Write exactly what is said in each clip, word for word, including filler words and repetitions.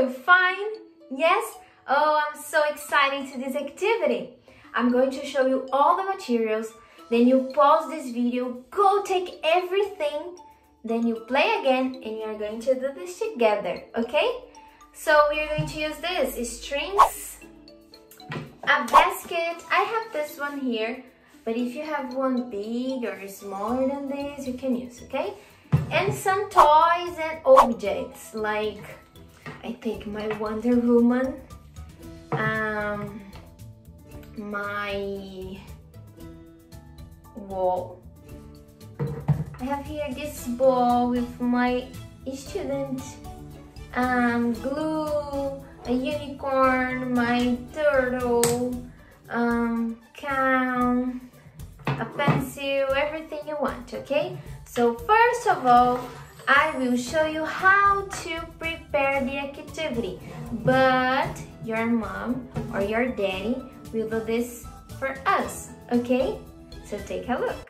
you? Fine? Yes? Oh, I'm so excited to this activity. I'm going to show you all the materials, then you pause this video, go take everything, then you play again and you're going to do this together, okay? So we're going to use this, strings, a basket. I have this one here, but if you have one big or smaller than this, you can use, okay? And some toys and objects, like I take my Wonder Woman, um, my wall. I have here this ball with my student, um, glue, a unicorn, my turtle, um, can, a pencil, everything you want, okay? So first of all, I will show you how to prepare the activity, but your mom or your daddy will do this for us, okay? So take a look.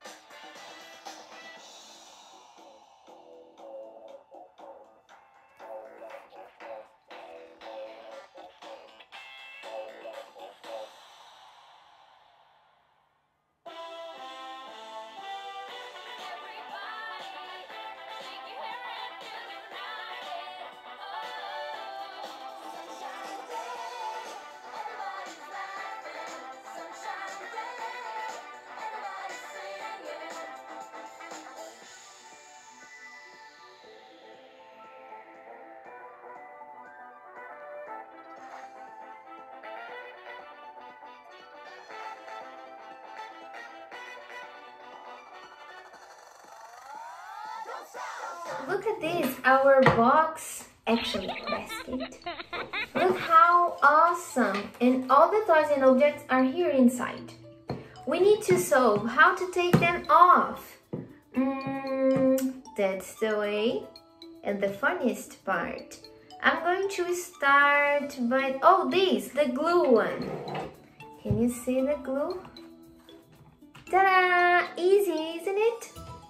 Look at this, our box, actually basket. Look how awesome, and all the toys and objects are here inside. We need to solve how to take them off. Mm, that's the way. And the funniest part, I'm going to start by, oh this, the glue one. Can you see the glue? Ta-da! Easy, isn't it?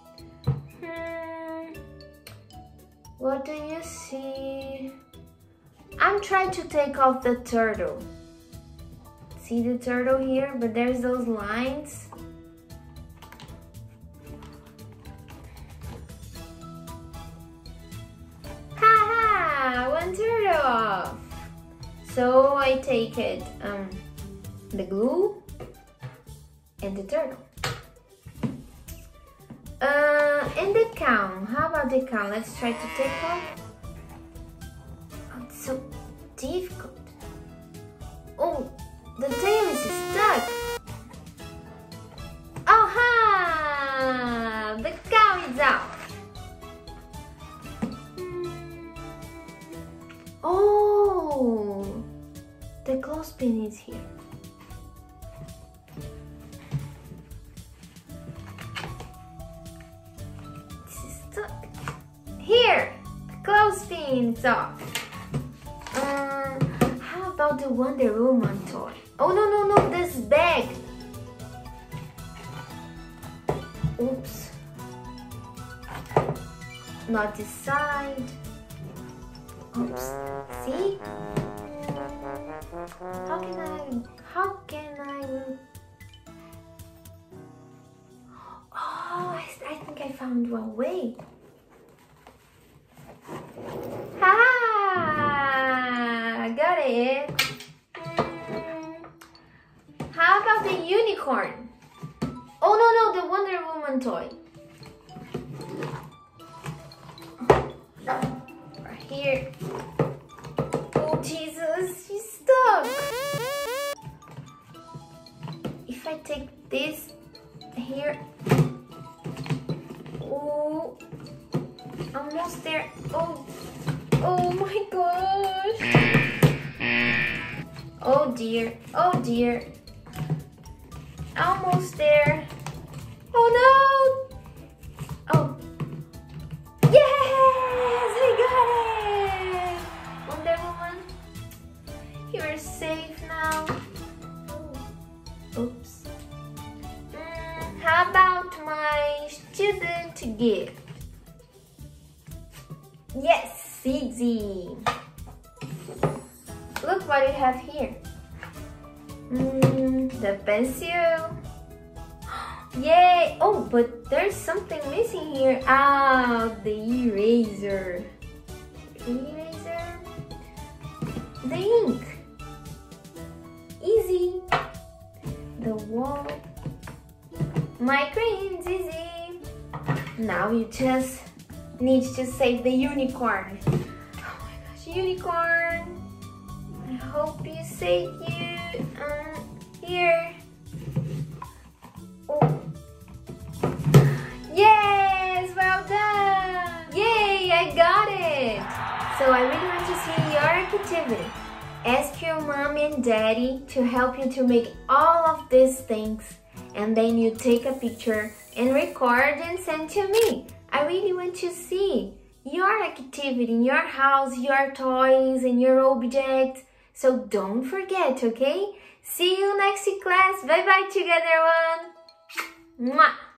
Hmm. What do you see? I'm trying to take off the turtle. See the turtle here? But there's those lines. Ha-ha! One turtle off. So I take it, um, the glue and the turtle. Uh, and the cow. How about the cow? Let's try to take off. Oh, it's so difficult. Oh, the tail is stuck. Aha! The cow is out. Oh, the clothespin is here. Here, the clothespin's off. Uh, how about the Wonder Woman toy? Oh no no no, this bag. Oops. Not this side. Oops. See? How can I? How can I? Oh, I, I think I found one way. Ah, got it. Mm, how about the unicorn? Oh no no, the Wonder Woman toy. Right here. Oh Jesus, she's stuck. If I take this here. Oh, almost there. Oh. Oh my gosh! Oh dear, oh dear. Almost there. Oh no! Oh. Yes! I got it! Wonder Woman, you are safe now. Oh. Oops. Mm, how about my student gift? Yes! Easy. look what you have here. Mm, the pencil. Yay! Oh, but there's something missing here. Ah, the eraser. Eraser. The ink. Easy. The wall. My crayons, easy. Now you just need to save the unicorn. Oh my gosh, unicorn. I hope you save you. Um, here. Oh. Yes, well done. Yay, I got it. So I really want to see your activity. Ask your mom and daddy to help you to make all of these things. And then you take a picture and record and send to me. I really want to see your activity in your house, your toys and your objects. So don't forget, okay? See you next class. Bye bye together, one. Mwah.